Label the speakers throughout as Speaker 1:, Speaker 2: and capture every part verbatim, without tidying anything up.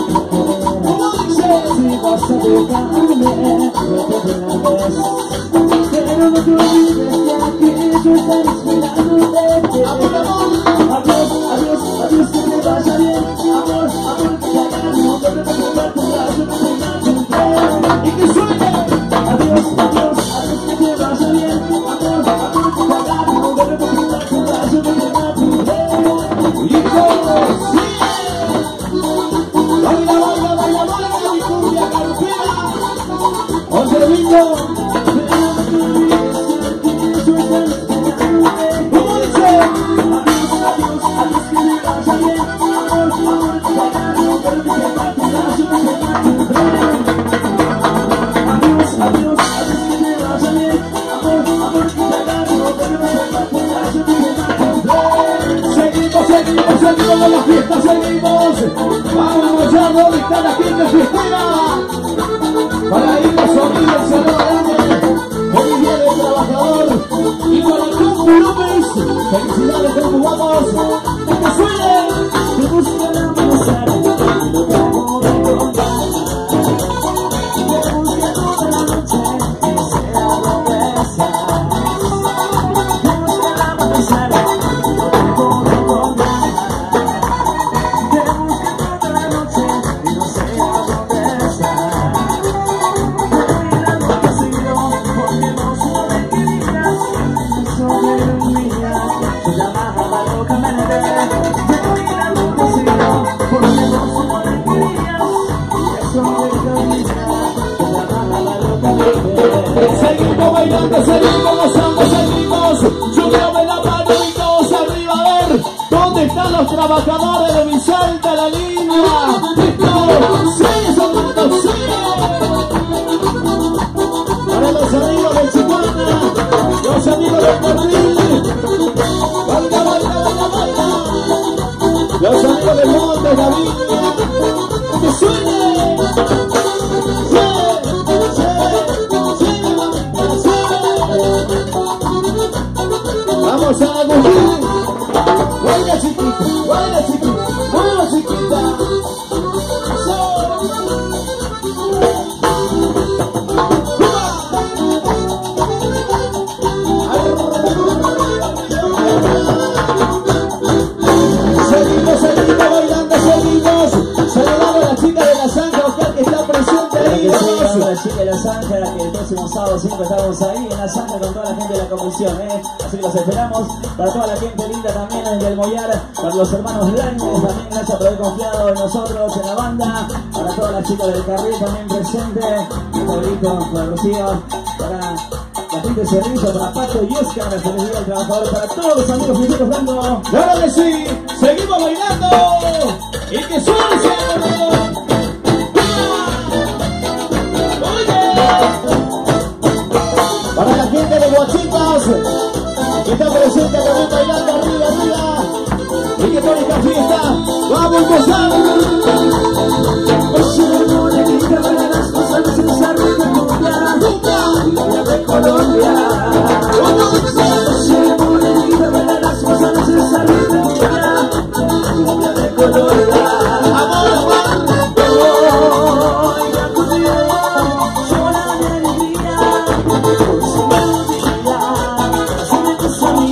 Speaker 1: Como dice, si vas a dejarme, no te pierdas. Pero no te olvides que aquí yo estoy esperándote. Adiós, adiós, adiós, que te vaya bien. Amor, amor, que te hagas, no te preocupes, tu brazo, no te enganches. Y que suene. Adiós, adiós, adiós, que te vaya bien. Amor, amor, que te hagas, no te preocupes, tu brazo, no te enganches. Y todos, sí. Baila, baila, baila, baila, mi cumbia carpera. Once domingo. ¿Cómo dice? Adiós, adiós, adiós, que me vaya bien. Amor, amor, que te hagas, no te preocupes, tu brazo, no te enganches. Adiós, adiós, adiós, que te vaya bien. Amor, amor, que te hagas, no te preocupes, tu brazo, no te enganches. Seguimos, seguimos, seguimos con la fiesta, seguimos. Vamos ya, ¿dónde está la gente fiestera? Para ir los sonidos, el Cerro Grande, el Día del Trabajador. Y para el Compu López, felicidades, Compu, vamos. Que suene, que busque la pasar, que no te hago recordar. Que busque toda la noche, que sea donde estar. Que busque la pasar, que no te hago recordar. Que busque toda la noche, que no sea donde estar. Seguimos bailando, seguimos gozando, seguimos. Lluvia la mano y todos arriba, a ver dónde están los trabajadores de mi Salta, la línea. Esto, sí, sonando, sí. Para los amigos de Chihuahua, los amigos de Corril. Baila, baila, baila, baila. Los amigos de Monte, David. Que suene. Vamos a Agustín. Baila chiquita, baila chiquita, baila chiquita. Seguimos, seguimos bailando, seguimos. Saludamos a la chica de la Zanja, Oscar, que está presente ahí.
Speaker 2: La chica de la Zanja, que el próximo sábado siempre estamos ahí en la Zanja con toda la gente de la comisión, ¿eh? Así que los esperamos. Para toda la gente linda también desde el Mollar, para los hermanos Láñez, también gracias por haber confiado en nosotros, en la banda. Para todas las chicas del carril también presente, Rodrigo, para Rocío, para la gente de Cerrillo, para Pato y Oscar, feliz día del trabajador, para todos los amigos que estamos dando.
Speaker 1: ¡Claro que sí! ¡Seguimos bailando! ¡Y que suene! Para la gente de Guachipas, que está presente también bailando arriba, arriba. Y que por esta fiesta vamos a empezar.
Speaker 2: Oye, morenita, para las cosas necesarias de Colombia, Colombia de Colombia. Oye, morenita, para las cosas necesarias de Colombia, Colombia de Colombia.
Speaker 1: Amor, amor.
Speaker 2: Oiga, tu Dios, llora de alegría, por su melodía, se me pasa a mí.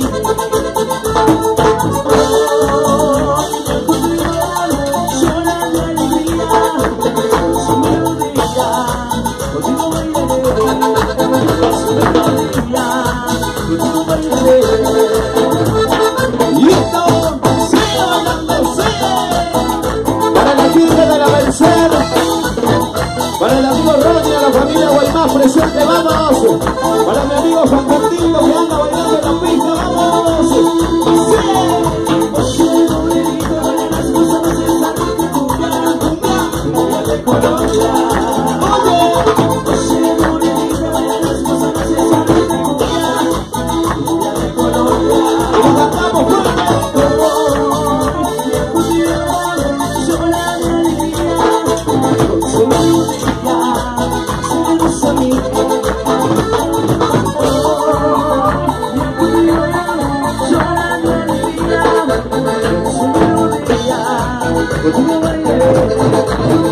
Speaker 1: ¡Listo! ¡Sigue bailando! ¡Sigue! Para la gente de la Merced, para el amigo Ronnie, a la familia Guaymás presente, vamos. Para mi amigo Juan Cortillo que anda bailando en la pista, vamos. ¡Sigue!
Speaker 2: Oye,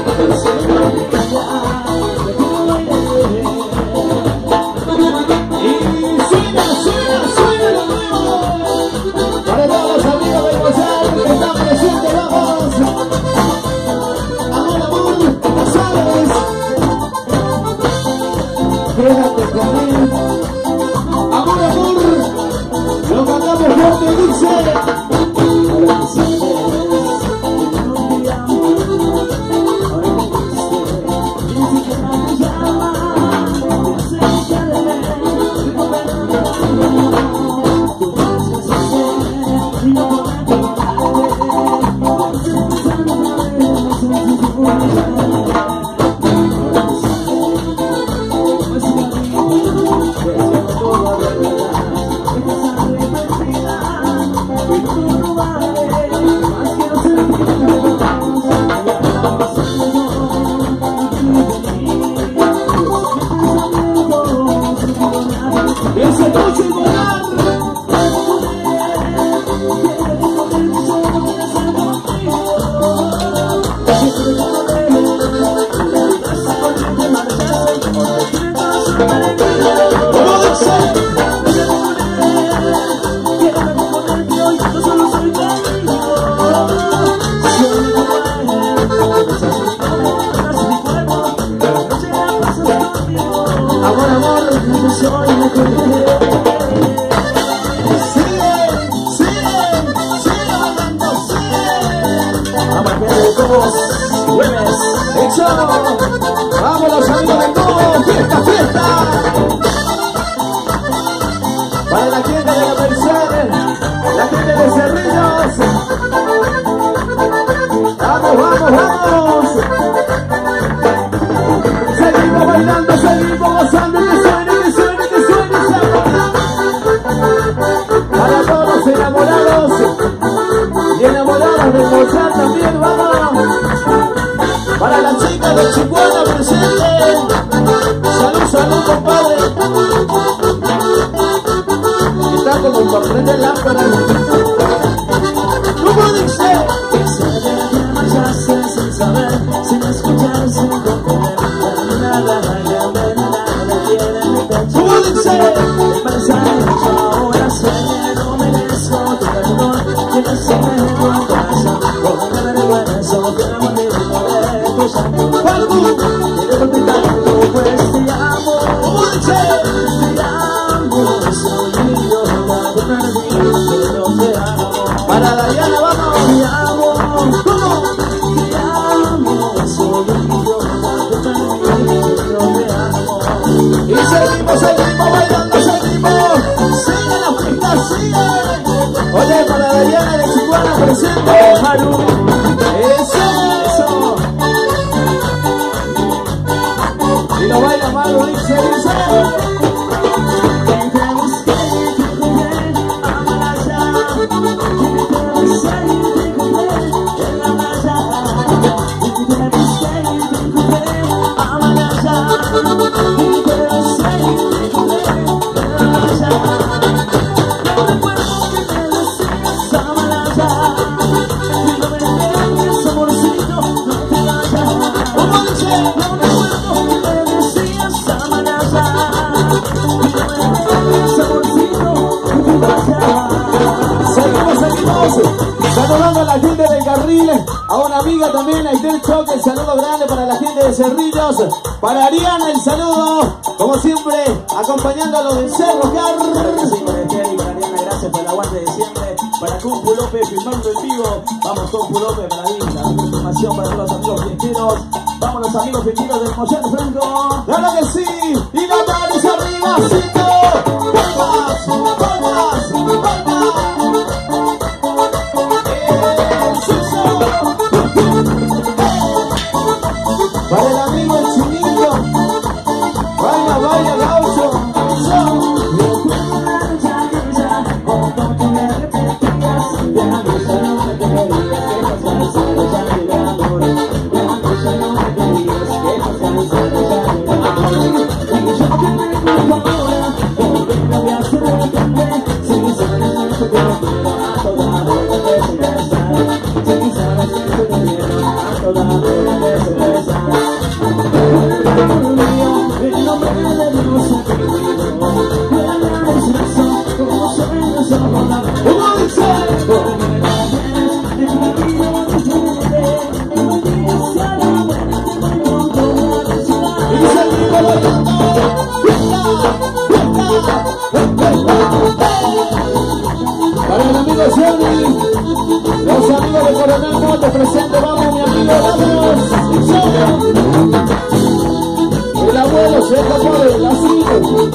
Speaker 2: de Cobos, Güemes,
Speaker 1: ¡Eso! ¡Vamos los amigos de Cobos! ¡Fiesta, fiesta! Para la gente de la Merced, la gente de Cerrillos. ¡Vamos, vamos, vamos! Seguimos bailando, seguimos gozando, que suene, que suene, que suene. Para todos los enamorados y enamoradas de Mozart también, vamos. Para las chicas de Chihuahua presente. Salud, salud, compadre. Está como para prender lámparas. ¿Cómo dice?
Speaker 2: Quisiera que me marchaste sin saber, sin escuchar, sin comprender. Nada, nada, nada, nada quiere mi pecho.
Speaker 1: ¿Cómo dice?
Speaker 2: Mensajes ahora sé que no merezco tu perdón. Que no se me dio el corazón. Porque me vergüenza, quiero morir de tu llanto. Quiero contestar tu pues te amo.
Speaker 1: ¿Cómo dice?
Speaker 2: Te amo, soy idiota, te perdí, pero te amo.
Speaker 1: Para Dayana, vamos.
Speaker 2: Te amo,
Speaker 1: ¿Cómo?
Speaker 2: te amo, soy idiota, te perdí, pero te amo.
Speaker 1: Y seguimos, seguimos bailando, seguimos. Sigue la fiesta, sigue. Oye, para Dayana de Chihuahua presente.
Speaker 2: Haru,
Speaker 1: Eso.
Speaker 2: eso.
Speaker 1: Y lo baila Maru, dice, dice.
Speaker 2: Te busqué, te encontré, amala ya. Te besé y te encontré en la playa. Te busqué y te encontré, amala ya. Te besé y te encontré en la playa. No recuerdo que me decías, amala ya. Y no me dejes, amorcito, no te vayas.
Speaker 1: ¿Cómo dice?
Speaker 2: No recuerdo que me decías, amala ya.
Speaker 1: Seguimos, seguimos. Saludando a la gente del Carril, a una amiga también, a Aidel Choque, el saludo grande para la gente de Cerrillos, para Ariana el saludo, como siempre, acompañando a los del Cerro Car.
Speaker 2: Sí, para Esther y para Ariana, gracias por el aguante de siempre. Para Compu López, filmando en vivo. Vamos, Compu López, para ahí, la información para todos los amigos fiesteros. Vamos, los amigos fiesteros del Moyano Franco.
Speaker 1: Claro que sí, y las manos arriba, cinco, palmas, palmas, palmas. Para el amigo el chinito, baila, baila, gaucho. Para el amigo Johnny, los amigos de Coronel Moto presente, vamos mi amigo, vamos. El abuelo se escapó de la silla.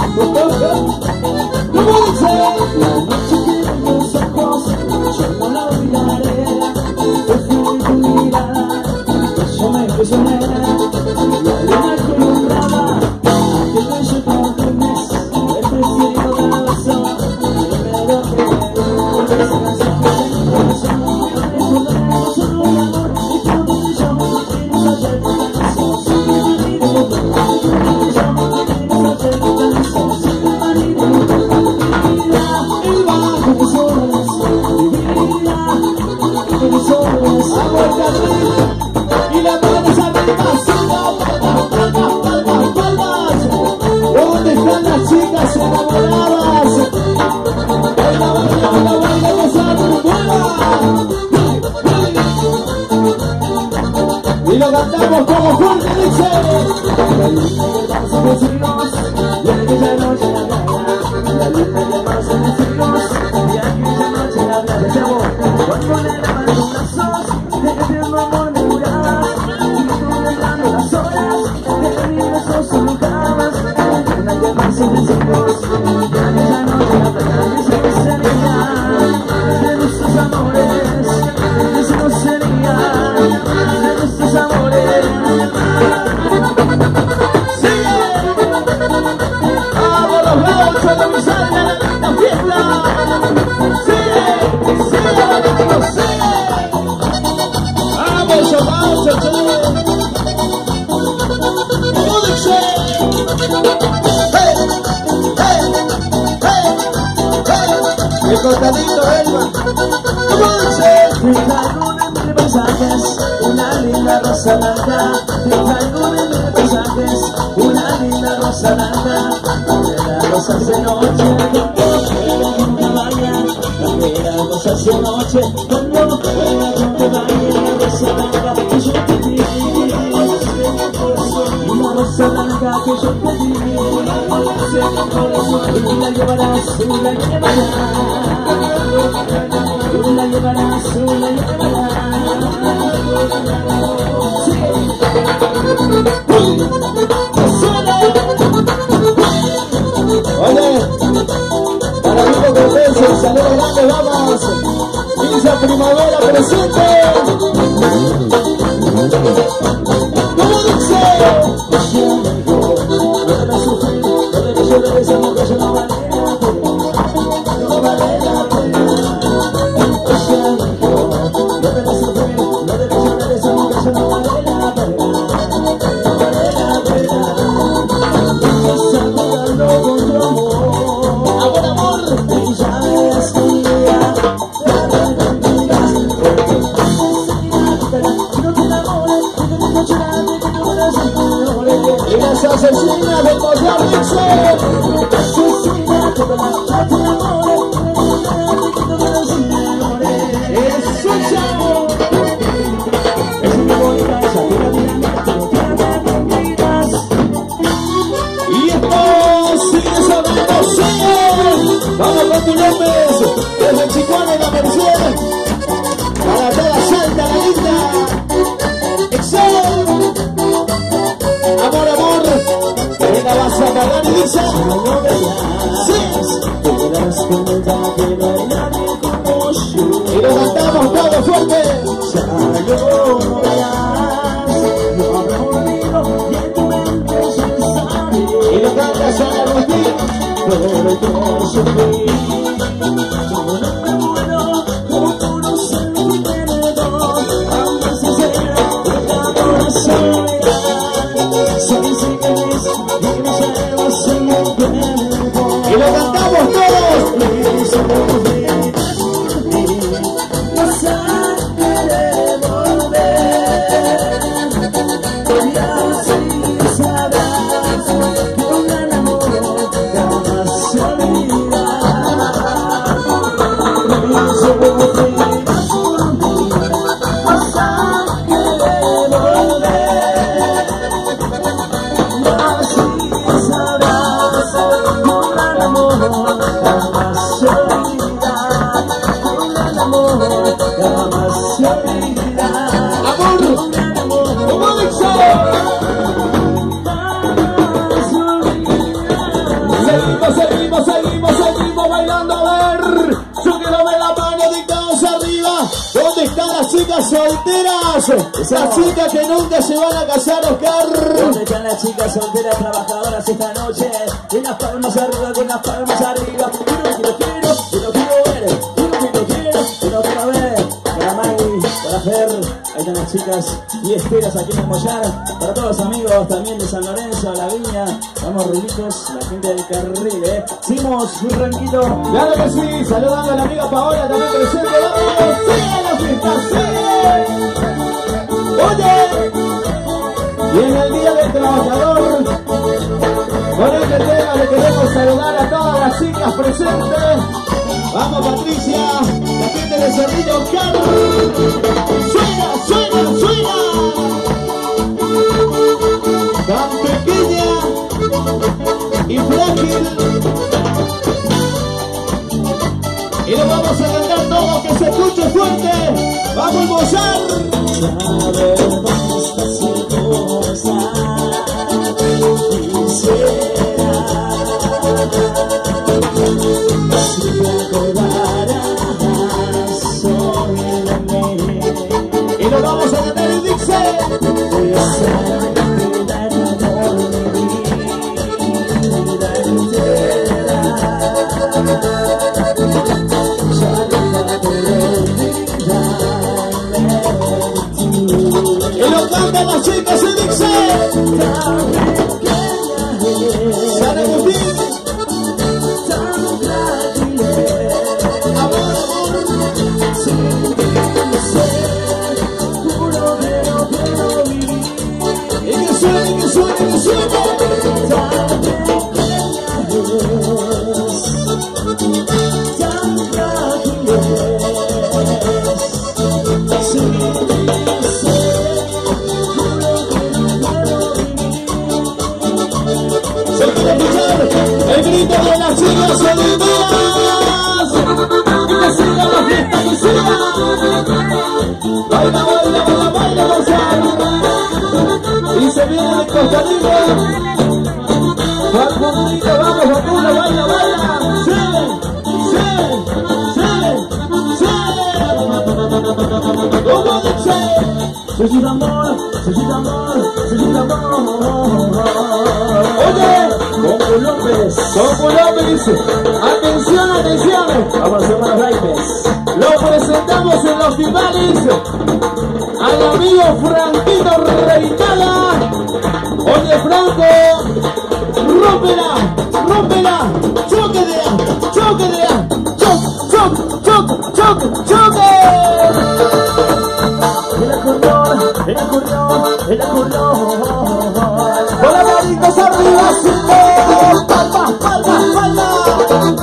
Speaker 1: ¿Cómo dice?
Speaker 2: La noche que en tus ojos, yo no la olvidaré. Te fui tu mirada, yo me impresioné. La luna que nombraba, aquel bello cortemes, el preferido de la beso, primero que esa canción que tengo en el corazón, yo recordé solo el amor, y todo que yo me tienes ayer, sos mi marido, y todo que yo me tienes ayer, sos mi marido.
Speaker 1: Y la manos arriba, siga, palmas, palmas, palmas, palmas. ¿Dónde están las chicas enamoradas? Baila, baila, baila, baila, gozando, mueva. Y lo cantamos como fuerte, dice.
Speaker 2: Y aquella noche la playa, la luna de más en los cielos, y aquella noche la playa, te amo, cuando le daban los brazos, de eterno amor.
Speaker 1: beso más, che. ¿Cómo dice? Hey, hey, hey, hey. El cortadito, Elma. ¿Cómo dice?
Speaker 2: Mil mensajes, una linda rosa blanca. Traigo de mil mensajes, una linda rosa blanca. Las rosas de noche, cuando me vaya. Las rosas de noche, cuando me vaya. La rosa blanca que yo te di, una rosa blanca que yo te di. Y la llevarás, y la llevarás. Y la llevarás, y la llevarás.
Speaker 1: Oye, para Vivo Cortés, saludos grandes, vamos. Villa Primavera presente. ¿Cómo dice? Y las asesinas del Mollar dice: y esto sigue sonando, sigue. Vamos con tu López, desde Chicuana y la Merced, para toda Salta, la linda. Excel. Amor, amor, que la vas a pagar y dice: sí. Y lo cantamos todo fuerte. Y lo canta San Agustín. Y lo cantamos todos. Seguimos, seguimos, seguimos, seguimos bailando. A ver, yo quiero ver la mano de todos arriba. ¿Dónde están las chicas solteras? Esas chicas que nunca se van a casar, Oscar.
Speaker 2: ¿Dónde están las chicas solteras trabajadoras esta noche? Con las palmas arriba, con las palmas arriba. Quiero, quiero, quiero, quiero, quiero ver. Quiero, quiero, quiero, quiero, quiero ver. Para Maggie, para Fer, ahí están las chicas fiesteras aquí en el Mollar. Para todos los amigos también de San Lorenzo, La Viña. Vamos, rubitos, la gente del carril, ¿eh? Simos, un ranquito.
Speaker 1: Claro que sí, saludando a la amiga Paola también presente. ¡Vamos! ¡Sigue la fiesta! ¡Sigue! ¡Oye! Y en el Día del Trabajador, con este tema le queremos saludar a todas las chicas presentes. Vamos, Patricia, la gente de Cerrillo, Oscar. ¡Suena, suena, suena! Tan pequeña y frágil. Y lo vamos a cantar todo, que se escuche fuerte. ¡Vamos a gozar! Y lo vamos a cantar y dice: Y lo cantan las chicas y dice San Agustín. Amor, amor, sin ti no sé, juro que no puedo vivir. Y que suene, que suene, que suene. Tan pequeña es, tan frágil es. Sin ti no sé, juro que no puedo vivir. Se quiere escuchar el grito de las chicas solteras. Y que siga la fiesta, que siga. Baila, baila, baila, baila, Gonzalo. Y se viene de Costa Rica. Facundito, vamos, Facundo, baila, baila. Sí, sí, sí, sí. ¿Cómo dice? Necesita amor, necesita amor, necesita amor. Oye, Combo López, Combo López dice, atención, atención. Vamos a hacer unos bailes. Lo presentamos en los finales al amigo Franquito Reinala. Oye, Franco, rómpela, rómpela, choquedea, choquedea, choc, choc, choc, choc, choque. El acordeón, el acordeón, el acordeón. Con las manitos arriba, cinco, palmas, palmas, palmas.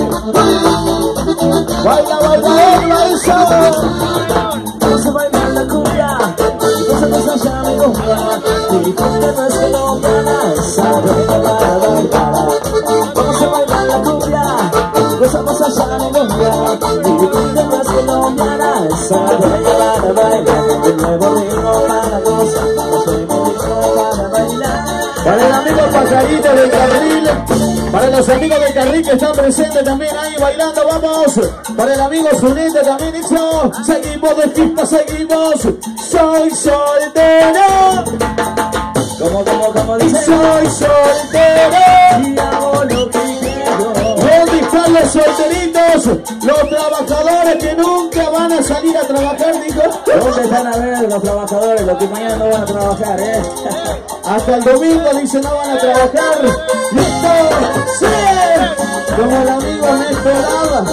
Speaker 1: Baila, baila, baila, eso. Vamos a bailar la cumbia, cosa, cosa, ya me gusta. Y cumbia no es colombiana, esa buena para bailar. Vamos a bailar la cumbia, cosa, cosa, ya me gusta. Y cumbia no es colombiana, esa buena para bailar. El nuevo ritmo para gozar, el nuevo ritmo para bailar. Para el amigo Pajarito del Carril, para los amigos del Carril que están presentes también ahí bailando, vamos. Para el amigo Zunete también hizo. Seguimos de fiesta, seguimos. Soy soltero. Como, como, como dice. Soy soltero. Y hago lo que quiero. ¿Dónde están los solteritos? Los trabajadores que nunca van a salir a trabajar, dijo.
Speaker 2: ¿Dónde están a ver los trabajadores? Los que mañana no van a trabajar, eh.
Speaker 1: Hasta el domingo dice no van a trabajar. ¡Listo! ¡Sí! Como el amigo Néstor Lava.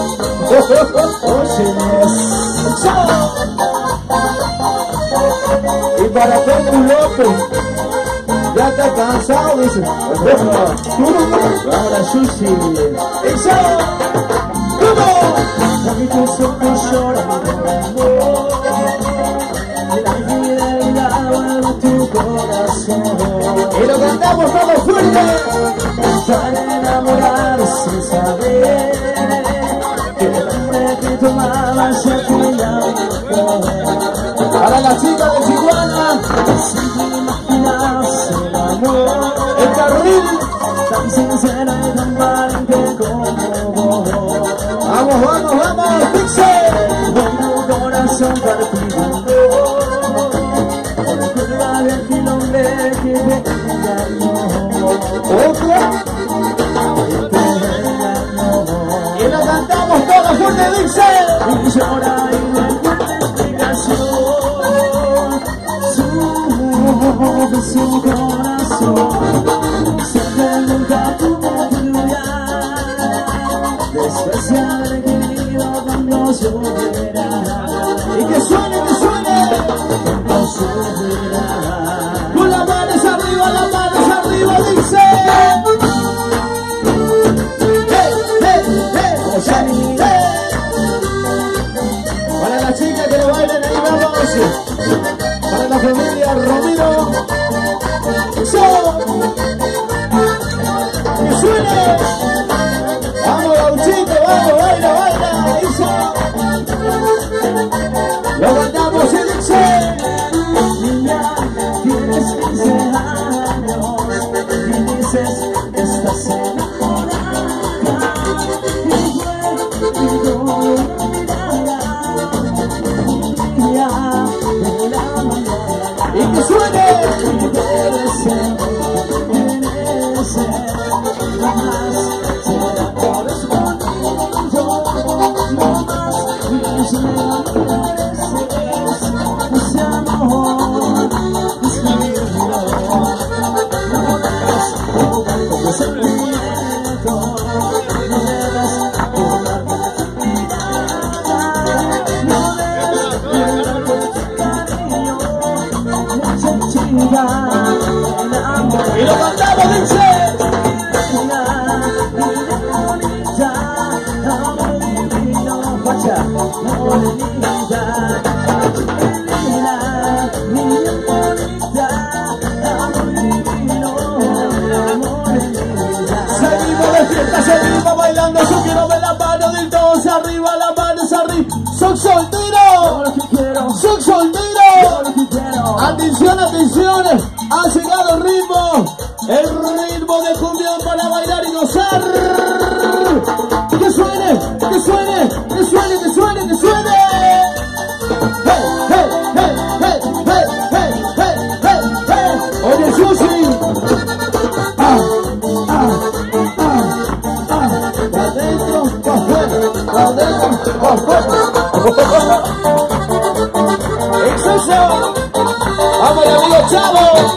Speaker 1: Y para Pedro López, ya está cansado, dice.
Speaker 2: Ahora Susi.
Speaker 1: ¡Eso! ¡Cómo!
Speaker 2: A mi corazón llora amor. La fidelidad vuelve tu corazón.
Speaker 1: Y lo cantamos todos fuerte.
Speaker 2: Para enamorarse sin saber que el hombre que tomaba ya te la.
Speaker 1: Para la chica de Tijuana,
Speaker 2: Si te imaginas el amor,
Speaker 1: el Carril.
Speaker 2: tan sincero y tan valiente como vos.
Speaker 1: Vamos, vamos, vamos, Pixel.
Speaker 2: Con tu corazón partido, recuerda de aquel hombre que te engañó.
Speaker 1: Otra. Y lo cantamos todos fuerte, dice.
Speaker 2: Y llora y no encuentra explicación. Su, su corazón siempre nunca pudo brillar. Después de haber querido cuando lloverá.
Speaker 1: Y que suene, que suene.
Speaker 2: Cuando lloverá.
Speaker 1: Con las manos arriba, las manos arriba, dice. ¡Hey, hey, hey! ¡Hey, hey! Para las chicas que lo bailen ahí, vamos. Para la familia Romero. ¡Eso! ¡Que suene! ¡Vamos, Gauchito! ¡Vamos, baila, baila! ¡Eso! Lo cantamos y dice.
Speaker 2: Niña, tienes quince años y dices estás enamorada. Y puedo mirarla, niña, de la mañana.
Speaker 1: ¡Y que suene! Y lo cantamos, dice. Seguimos de fiesta, seguimos bailando. Yo quiero ver la mano del dos arriba, la mano arriba. ¡Soy soltero! ¡Soy soltero! Atención, atención. Ha llegado el ritmo. El ritmo de cumbión para bailar y gozar. Que suene, que suene, que suene, que suene, que suene. Hey, hey, hey, hey, hey, hey, hey, hey, hey. Oye, Susi. Ah, ah, ah, ah. Pa' adentro, pa' afuera, pa' adentro, pa' afuera. ¡Exceso! ¡Vamos, el amigo Chavo!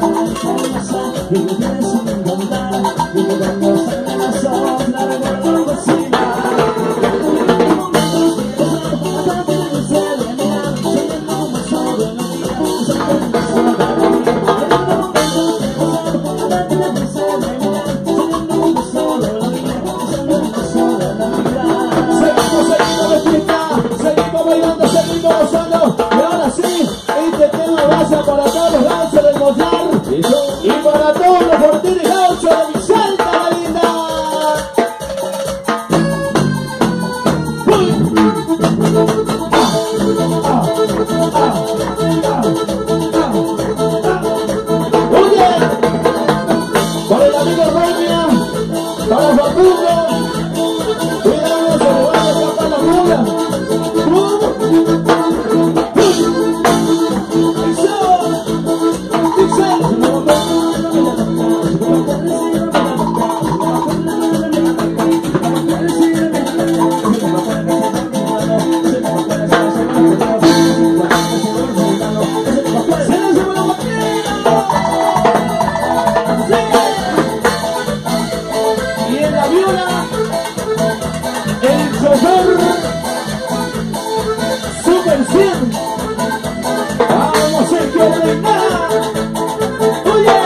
Speaker 1: Y me tienes un encantar, y me dan los años, la verdad, Para Facundo. Cuidado, se le va a escapar la pura. Vamos a encontrar. Oye,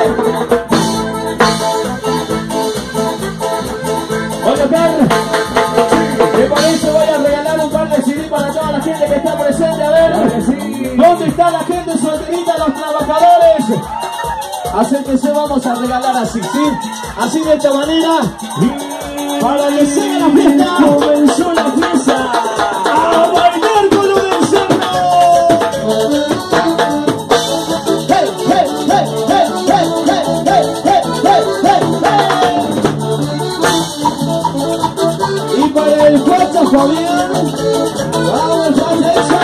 Speaker 1: oye, perro, que por eso voy a regalar un par de C D para toda la gente que está presente. A ver, ¿dónde está la gente solterita, los trabajadores? Acérquense, vamos a regalar así, ¿sí? Así de esta manera, para que siga la fiesta. Comenzó la fiesta. ¡A bailar con lo del cerro! ¡Hey, hey, hey, hey, hey, hey, hey, hey, hey, hey! Y para el cuarto Fabián, vamos a hacer eso.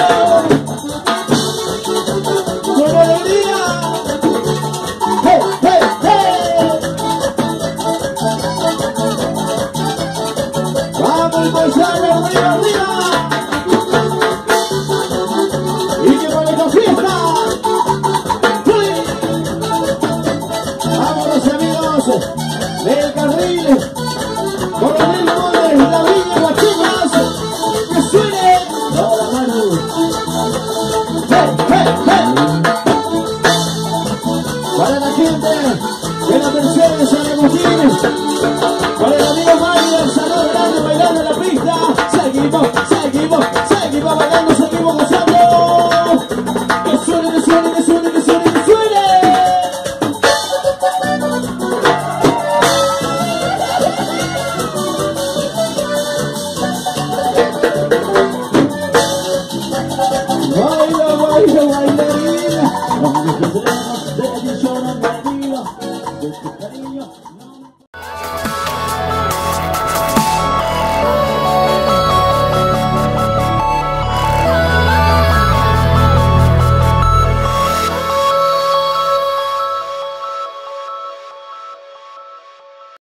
Speaker 1: ¡Con alegría! ¡Hey, hey, hey! ¡Vamos a empezar arriba, arriba! ¡Y que con esta fiesta! ¡Uy! ¡Vámonos, amigos! ¡Del carril! ¡Coronel Montes, la Villa, Guachumas! ¡Que suene! ¡Toda la mano! ¡Hey, hey, hey! Para la gente de la Mercedes San Agustín, para el amigo Mario, el saludo grande bailando en la pista. Seguimos, seguimos.